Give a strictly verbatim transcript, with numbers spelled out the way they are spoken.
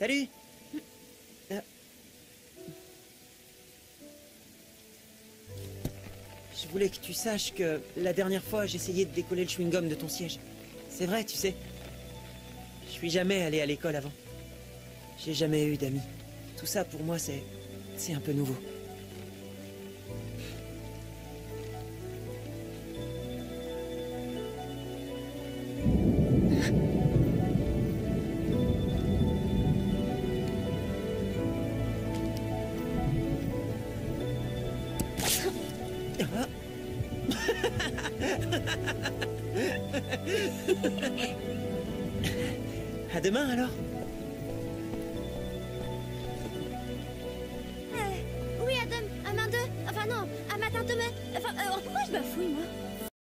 Salut. Euh. Je voulais que tu saches que la dernière fois, j'essayais de décoller le chewing-gum de ton siège. C'est vrai, tu sais. Je suis jamais allé à l'école avant. J'ai jamais eu d'amis. Tout ça, pour moi, c'est... c'est un peu nouveau. À demain, alors. Euh, oui, Adam, à main deux. Enfin non, à matin demain. Enfin, euh, pourquoi je bafouille, moi?